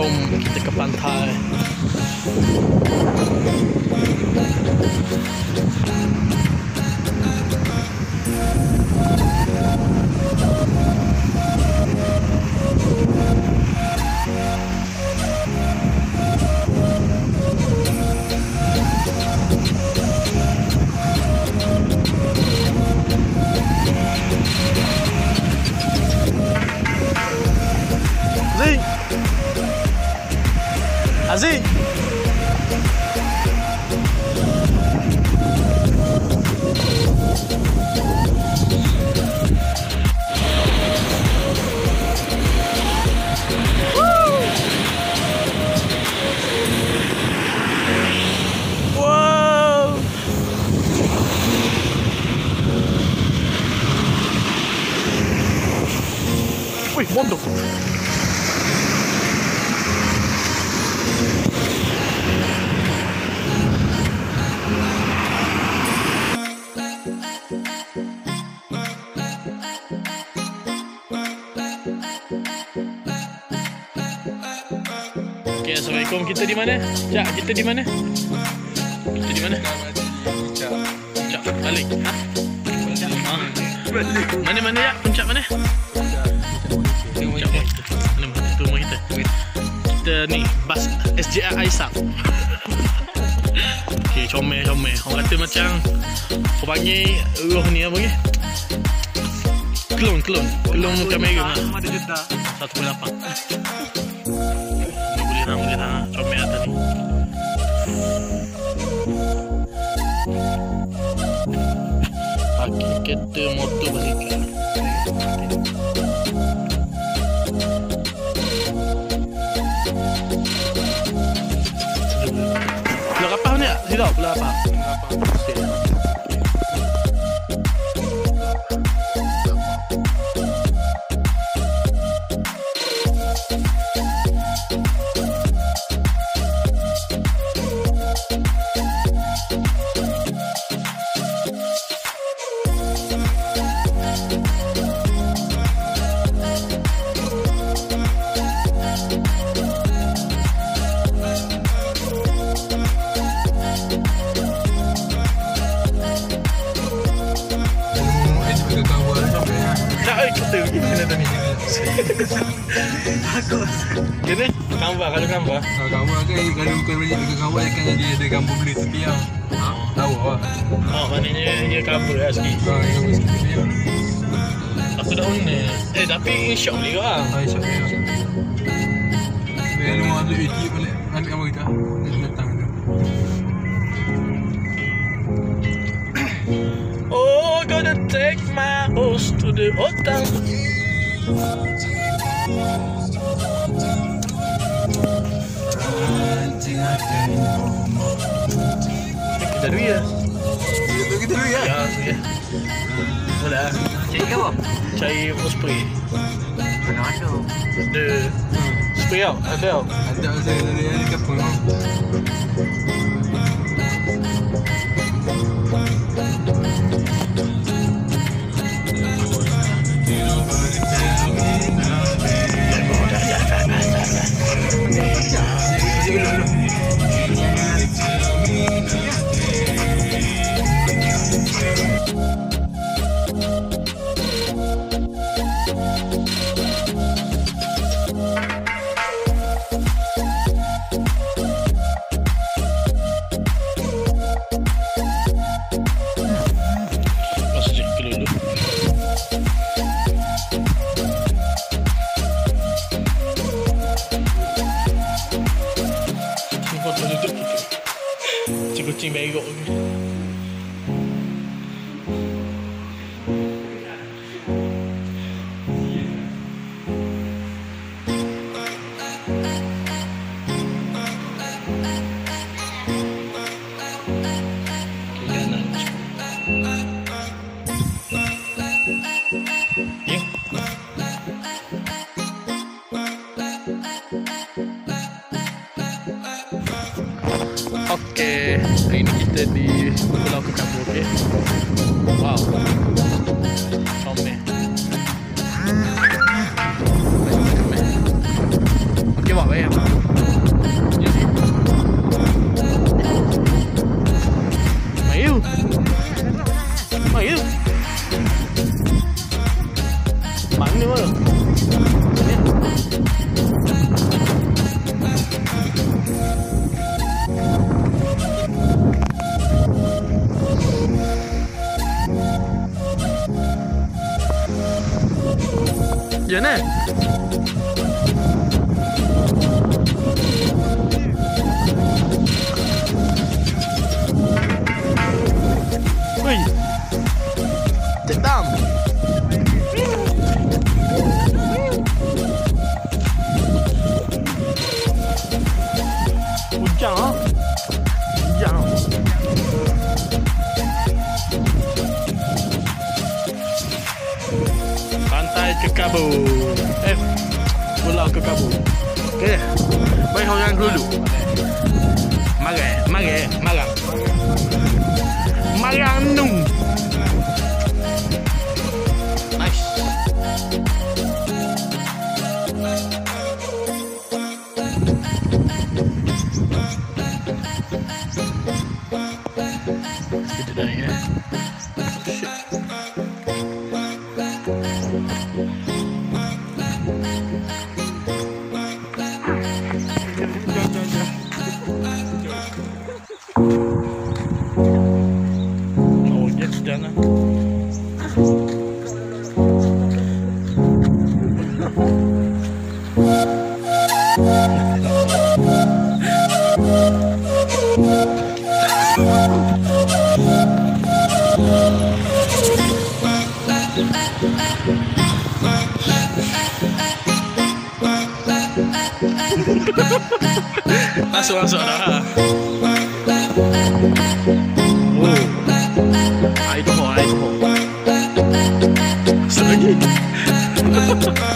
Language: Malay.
Jom kita ke pantai. Aziz. Wow. Wih, wonderful. Okay, Assalamualaikum. Kita di mana? Cak, kita di mana? Kita di mana? Puncak. Balik. Ha? Balik. Mana-mana ya? Puncak mana? Puncak kita. Mana tu rumah kita? Kita ni bas SJR Aisyah. Okay, comel. Orang kata macam orang panggil roh ni apa ni? Kelon kamera. Ada juta 1.8. Boleh dah comel atas ni. Pakai kereta motor basikal. Pulau Kapau ni tak? Tidak, Pulau Kapau. Kita pergi sana tadi. Bagus. Kena gambar kalau gambar. Gambar kan kalau bukan banyak dekat gambar kan jadi ada gambar beli tepi ah. Tahu ah. Oh, maknanya dia cover lah sikit. Gambar sikit tepi ah. Aku dah on ni. Tapi shot boleh ke ah? Shot dia. Biar lu ambil edit balik. Ambil gambar kita. Datang tu. Oh, gonna take my horse to the hotel. Kita dulu ya. Kita dulu ya. Ya. Boleh ah. Cari apa? Cari spray. Mana ada? Ada spray out. Ada. Ada dari kapal. Kucing berok ni. Okey, hari ni kita di Pulau Kekabu, okey. Wow. Comel. Okey, buat baik. kabur. Okey. Baik orang dulu. Marang. Marang nung. Nice. Kita dah ni ya. Oh, dia sudah nak. Masuk dah. Oh, air tu. Selagi.